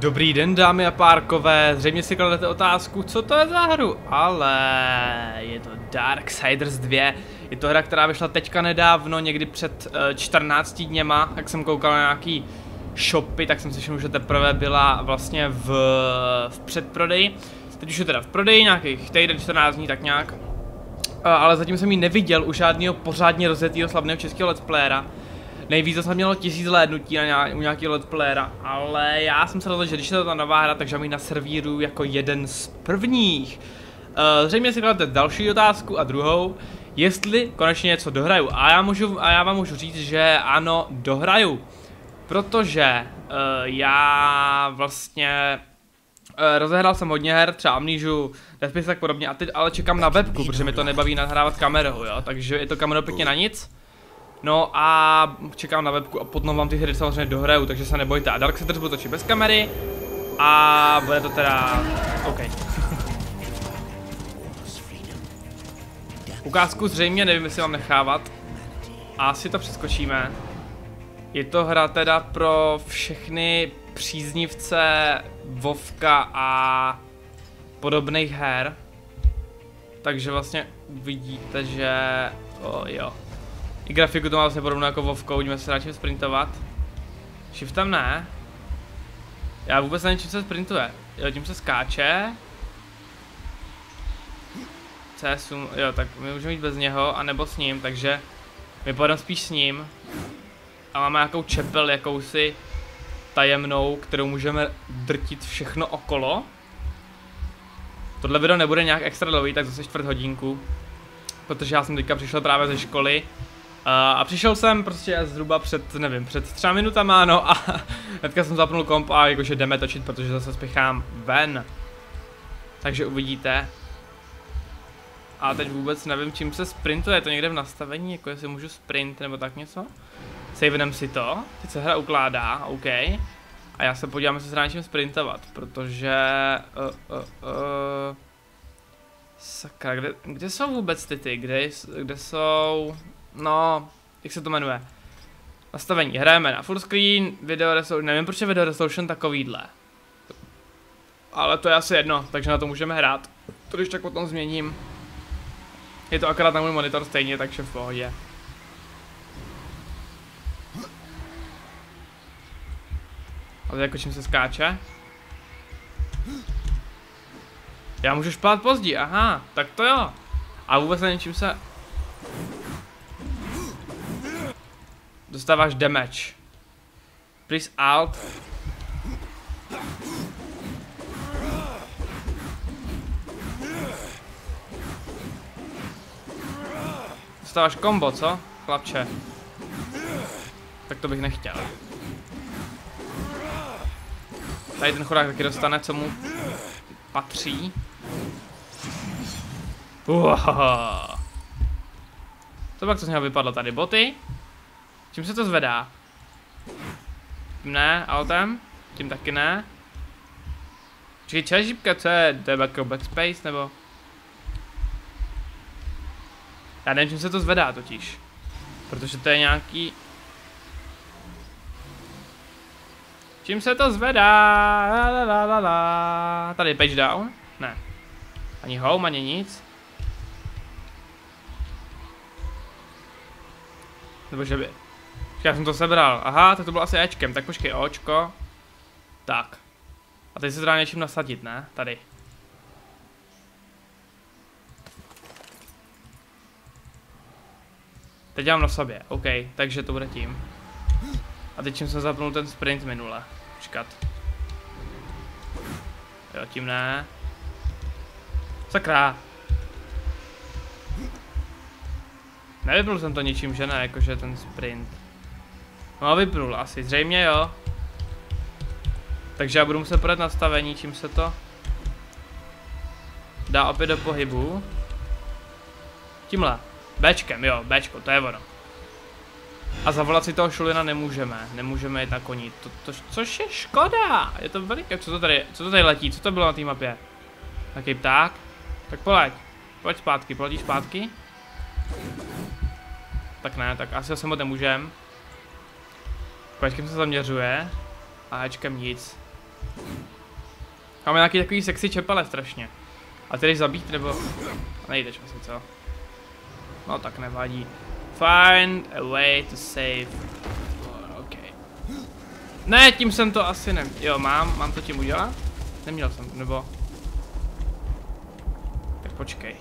Dobrý den, dámy a párkové, zřejmě si kladete otázku, co to je za hru, ale je to Darksiders 2, je to hra, která vyšla teďka nedávno, někdy před 14 dněma, jak jsem koukal na nějaký shopy, tak jsem si všiml, že teprve byla vlastně v předprodeji, teď už je teda v prodeji, nějakých týden, 14 dní, tak nějak, ale zatím jsem ji neviděl u žádného pořádně rozjetého slavného českého let's playera. Nejvíc jsem mělo 1000 zhlédnutí u nějakého let's playera, ale já jsem se rozhodl, že když je to ta nová hra, takže mi naservíruju jako jeden z prvních. Zřejmě si kladete další otázku a druhou, jestli konečně něco dohraju. A já vám můžu říct, že ano, dohraju. Protože já vlastně rozehrál jsem hodně her, třeba Amnésiu, Death Space tak podobně, a teď ale čekám na webku, protože mi to nebaví nahrávat kamerou, jo, takže je to kamerou pěkně na nic. No a čekám na webku a potom vám ty hry samozřejmě dohraju, takže se nebojte. A Darksiders budu točit bez kamery a bude to teda OK. Ukázku zřejmě nevím, jestli mám nechávat. A asi to přeskočíme. Je to hra teda pro všechny příznivce Vovka a podobných her. Takže vlastně vidíte, že jo. I grafiku to má vlastně podobnou jako Vovko, uvidíme se radši sprintovat. Shiftem ne. Já vůbec nevím, čím se sprintuje. Jo, tím se skáče. CSum, jo, tak my můžeme jít bez něho, anebo s ním, takže my pojedeme spíš s ním. A máme nějakou čepel, jakousi tajemnou, kterou můžeme drtit všechno okolo. Tohle video nebude nějak extra dlouhý, tak zase 4 hodinku. Protože já jsem teďka přišel právě ze školy. A přišel jsem prostě zhruba před, nevím, před 3 minutama, no a hnedka jsem zapnul komp a jakože jdeme točit, protože zase spěchám ven. Takže uvidíte. A teď vůbec nevím, čím se sprintuje, je to někde v nastavení, jako jestli můžu sprint nebo tak něco. Savenem si to, teď se hra ukládá, OK. A já se podívám, jestli se dá něčím sprintovat, protože... Sakra, kde jsou vůbec ty, kde jsou... No, jak se to jmenuje? Nastavení, hrajeme na full screen, video resolution, nevím proč je video resolution takovýhle. Ale to je asi jedno, takže na to můžeme hrát. To když tak potom změním. Je to akorát na můj monitor stejně, takže v pohodě. Ale jako čím se skáče? Já můžu šplhat pozdí, aha, tak to jo. A vůbec nevím, čím se... Dostáváš damage. Press Alt. Dostáváš kombo, co? Chlapče. Tak to bych nechtěl. Tady ten chudák taky dostane, co mu patří. Co pak to z něho vypadlo tady? Boty? Čím se to zvedá? Tím ne, autem? Tím taky ne. Čili čežípka, co je? To je jako backspace, nebo? Já nevím, čím se to zvedá totiž. Protože to je nějaký... Čím se to zvedá? Tady je page down? Ne. Ani home, ani nic. Nebo že by... Já jsem to sebral. Aha, tak to bylo asi Ečkem. Tak počkej, Očko. Tak. A teď se to dá něčím nasadit, ne? Tady. Teď mám na sobě, OK, takže to bude tím. A teď jsem zapnul ten sprint minule. Počkat. Jo, tím ne. Sakra. Nevypnul jsem to ničím, že ne, jakože ten sprint. No vypnul asi, zřejmě jo. Takže já budu muset podat nastavení, čím se to dá opět do pohybu. Tímhle. Bčkem, jo, Bčko, to je ono. A zavolat si toho šulina nemůžeme jít na koni, což je škoda, je to veliké, co to tady letí, co to bylo na té mapě? Taký pták, tak pojď zpátky, poletí zpátky. Tak ne, tak asi se moc nemůžem. Pečkem se zaměřuje a Ečkem nic. Máme nějaký takový sexy čepele strašně. A ty jdeš zabít, nebo... Nejdeš asi, co? No tak nevadí. Find a way to save. OK. Ne, tím jsem to asi ne... Jo, mám to tím udělat? Neměl jsem, nebo... Tak počkej.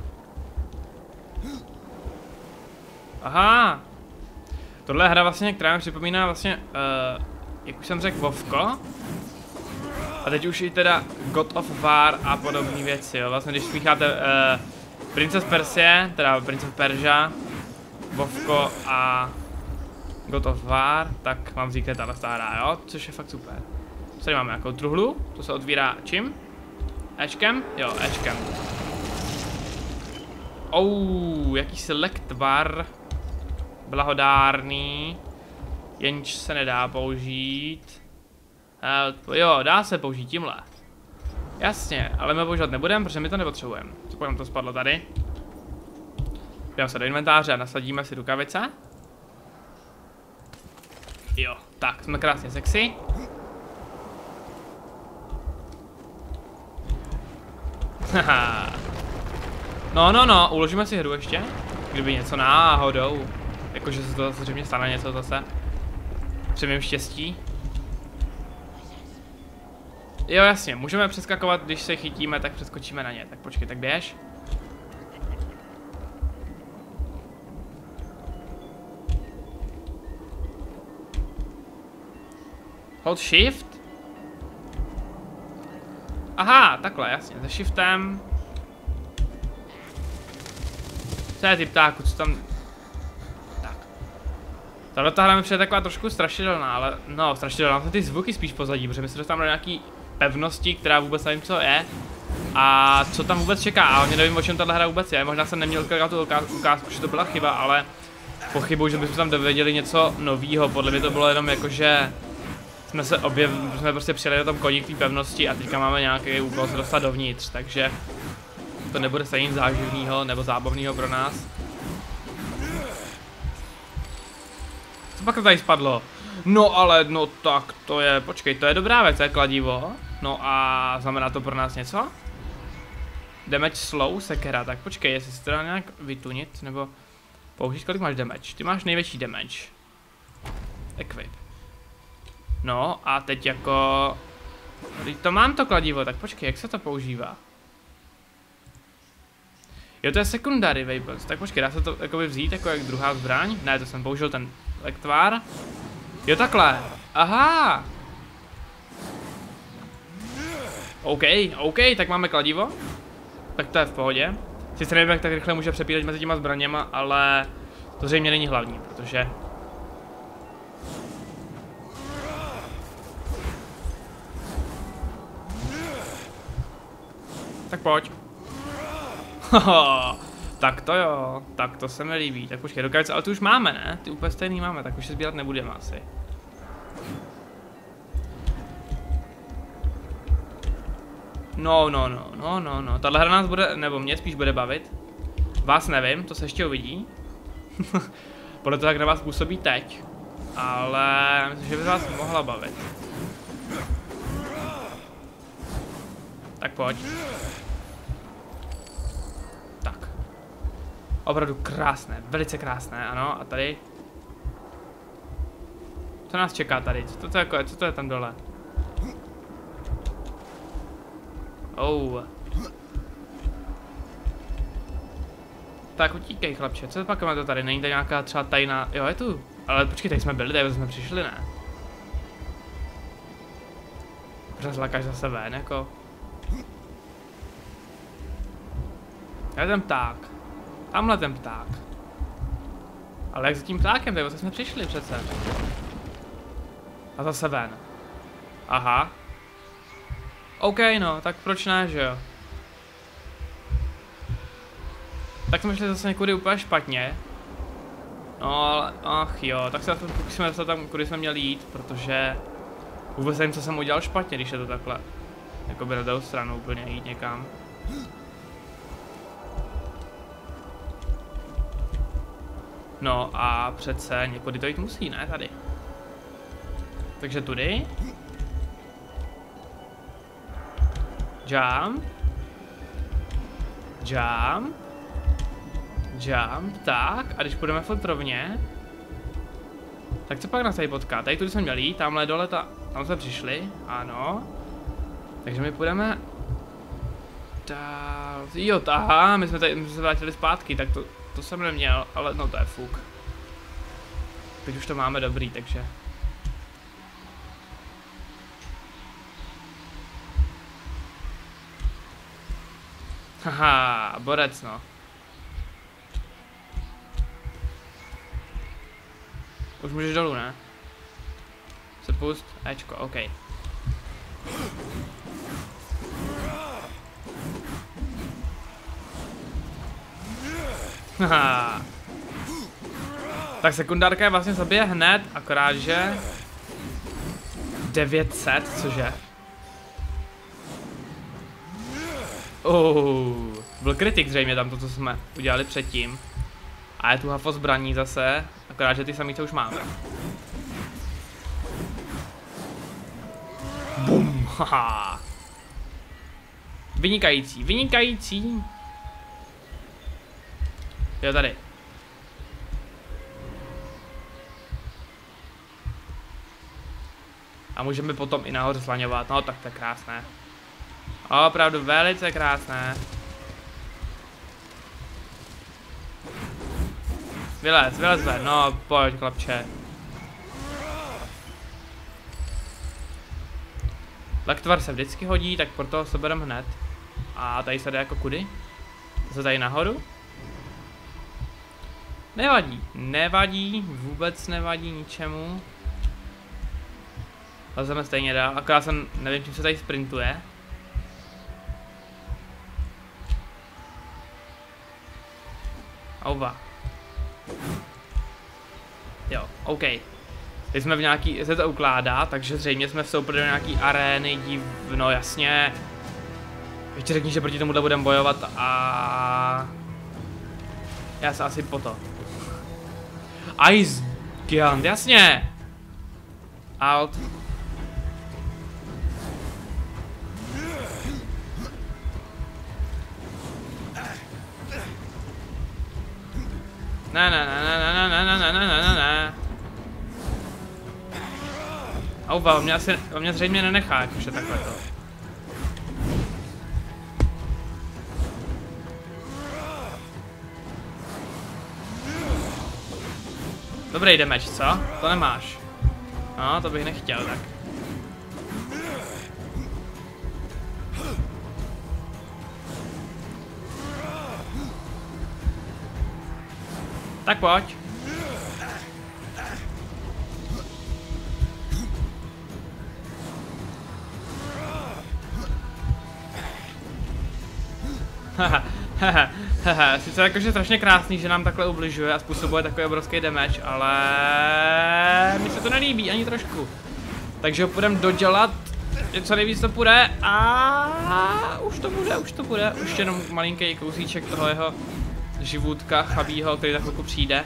Aha. Tohle je hra vlastně, která mi připomíná vlastně, jak už jsem řekl, Vovko. A teď už i teda God of War a podobné věci, jo. Vlastně když smícháte Prince of Persie, teda Prince of Persia, Vovko a God of War, tak vám vznikne tahle hra, jo, což je fakt super. Tady máme nějakou truhlu, to se otvírá čím? Ečkem? Jo, Ečkem. Jaký select bar. Blahodárný. Jenž se nedá použít. Jo, dá se použít tímhle. Jasně, ale my ho používat nebudeme, protože my to nepotřebujeme. Co to spadlo tady? Jdeme se do inventáře a nasadíme si rukavice. Jo, tak, jsme krásně sexy. Haha. No, uložíme si hru ještě. Kdyby něco náhodou. Jakože se to zřejmě stane něco zase. Při mým štěstí. Jo, jasně, můžeme přeskakovat, když se chytíme, tak přeskočíme na ně. Tak počkej, tak běž. Hold shift. Aha, takhle, jasně, se shiftem. Co je ty ptáku, co tam... Tak. Tahle hra mi přijde taková trošku strašidelná, ale... No, strašidelná jsou ty zvuky spíš pozadí, protože my se dostáváme do nějaký pevnosti, která vůbec nevím, co je. A co tam vůbec čeká, a hlavně nevím, o čem tahle hra vůbec je. Možná jsem neměl kolikrát tu ukázku, že to byla chyba, ale... Pochybuji, že bychom tam dověděli něco novýho. Podle mě to bylo jenom jako, že... jsme prostě přijeli do tom koní k té pevnosti a teďka máme nějaký úkol se dostat dovnitř, takže... To nebude stejně nic záživného nebo zábavného pro nás. Co pak to tady spadlo? No ale, no tak to je, počkej, to je dobrá věc, to je kladivo. No a znamená to pro nás něco? Damage slow, sekera, tak počkej, jestli se to dá nějak vytunit, nebo použít, kolik máš damage? Ty máš největší damage. Equip. No a teď jako... To mám to kladivo, tak počkej, jak se to používá? Jo, to je secondary weapons, tak počkej, dá se to jakoby vzít jako jak druhá zbraň? Ne, to jsem použil ten lektvar. Jo, takhle, aha. OK, tak máme kladivo. Tak to je v pohodě. Sice nevím, jak tak rychle může přepírat mezi těma zbraněma, ale to zřejmě není hlavní, protože... Tak pojď. Tak to jo, tak to se mi líbí. Tak počkej, rukavice, ale ty už máme, ne? Ty úplně stejný máme, tak už se sbírat nebudeme asi. No. Tahle hra nás bude, nebo mě spíš bude bavit. Vás nevím, to se ještě uvidí. Podle toho, jak na vás působí teď. Ale myslím, že by vás mohla bavit. Tak pojď. Tak. Opravdu krásné, velice krásné, ano, a tady. Co nás čeká tady? Co to je tam dole? Tak utíkej, chlapče, co pak máme to tady? Není tady nějaká třeba tajná... Jo, je tu. Ale počkej, tady jsme byli, tady jsme přišli, ne? Přezlakáš zase ven, jako. Je ten pták. Tamhle ten pták. Ale jak s tím ptákem, tady jsme přišli přece. A zase ven. Aha. OK, no, tak proč ne, že jo? Tak jsme šli zase někudy úplně špatně. No, ale, ach jo, tak se pokusíme dostat tam, kudy jsme měli jít, protože... Vůbec nevím, co jsem udělal špatně, když je to takhle. Jakoby na druhou stranu úplně jít někam. No a přece někudy to jít musí, ne? Tady. Takže tudy. Jump. Jump. Jump, tak, a když půjdeme furt rovně, tak co pak nás tady potká? Tady tudy jsme měli, tamhle dole, tam jsme přišli, ano. Takže my půjdeme dál, jo, aha, my jsme se vrátili zpátky, tak to jsem neměl, ale no to je fuk. Teď už to máme dobrý, takže. Haha, borec no. Už můžeš dolů, ne? Se pust, Ečko, OK. Haha. Tak sekundárka je vlastně zabije hned, akorát že 900, cože? Byl kritik zřejmě tam to, co jsme udělali předtím. A je tu hafo zbraní zase, akorát že ty samý to už máme. Bum, haha. Vynikající, vynikající. Jo, tady. A můžeme potom i nahoře slaňovat, no tak to je krásné. Opravdu velice krásné. Vylez ven, no pojď chlapče. Lektvar se vždycky hodí, tak proto se bereme hned. A tady se jde jako kudy? Zase tady nahoru? Nevadí, nevadí, vůbec nevadí ničemu. Lezeme stejně dál, akorát jsem, nevím, čím se tady sprintuje. Auva. Jo, OK. Teď jsme v nějaký, se to ukládá, takže zřejmě jsme vstoupili do nějaký arény, no jasně. Ještě řekni, že proti tomuhle budeme bojovat a... Já se asi po to. Ice Gigant, jasně! Out. Ne. Auva, on mě zřejmě nenechá, jakože takhle to. Dobrý damage, co? To nemáš. No, to bych nechtěl, tak. Tak pojď. Sice jakože strašně krásný, že nám takhle ubližuje a způsobuje takový obrovský damage, ale mi se to nelíbí ani trošku. Takže ho půjdeme dodělat, co nejvíc to půjde a už to bude, už jenom malinký kousíček toho jeho živůtka chabýho, který za chvilku přijde.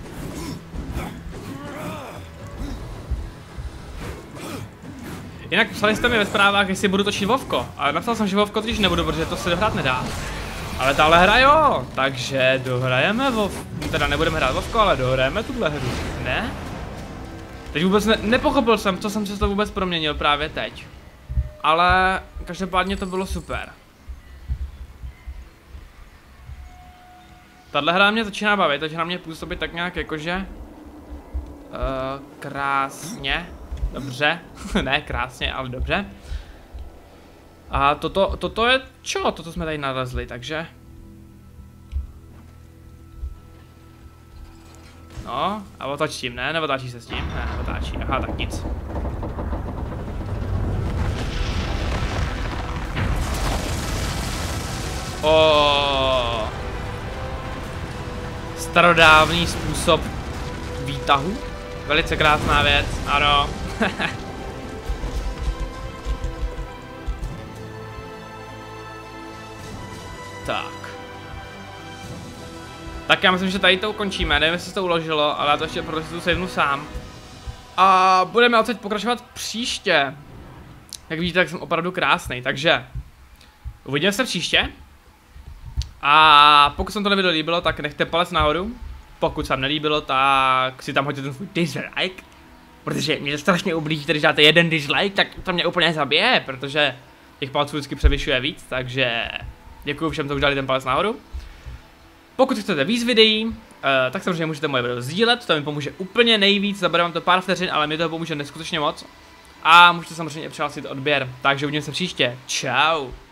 Jinak psali jste mi ve zprávách, jestli budu točit Vovko, ale napsal jsem, že Vovko totiž nebudu, protože to se dohrát nedá. Ale tahle hra jo, takže dohrajeme teda nebudeme hrát Vovko, ale dohrajeme tuhle hru, ne? Teď vůbec nepochopil jsem, co jsem se to vůbec proměnil právě teď. Ale každopádně to bylo super. Tahle hra mě začíná bavit, takže na mě působí tak nějak jakože... krásně. Dobře. Ne krásně, ale dobře. A toto je čo? Toto jsme tady nalezli, takže... No, a otoč s tím, ne? Neotáčí se s tím? Ne, neotáčí. Aha, tak nic. Starodávný způsob výtahu. Velice krásná věc, ano. Tak já myslím, že tady to ukončíme, nevím, jestli se to uložilo, ale já to ještě protože tu sednu sám. A budeme odsaď pokračovat příště. Jak vidíte, tak jsem opravdu krásný, takže Uvidíme se příště. A pokud se vám to video líbilo, tak nechte palec nahoru. Pokud se vám nelíbilo, tak si tam hoďte ten svůj dislike. Protože mě to strašně ublíží, když dáte jeden dislike, tak to mě úplně zabije, protože těch palců vždycky převyšuje víc, takže děkuji všem, co už dali ten palec nahoru. Pokud chcete víc videí, tak samozřejmě můžete moje video sdílet, to mi pomůže úplně nejvíc, zabere vám to pár vteřin, ale mi to pomůže neskutečně moc. A můžete samozřejmě přihlásit odběr, takže uvidíme se příště. Čau.